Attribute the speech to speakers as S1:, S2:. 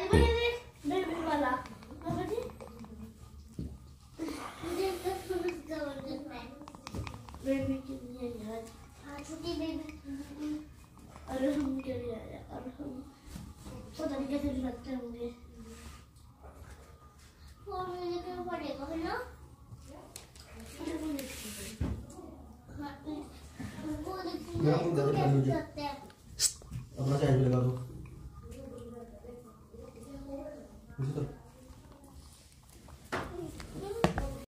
S1: Baby वाला baby के लिए यार छोटी बेबी। अरे हम क्या यार, और हम पता नहीं कैसे लगते होंगे। और मुझे क्या पड़ेगा है ना,
S2: अपना चाय भी लगा दो।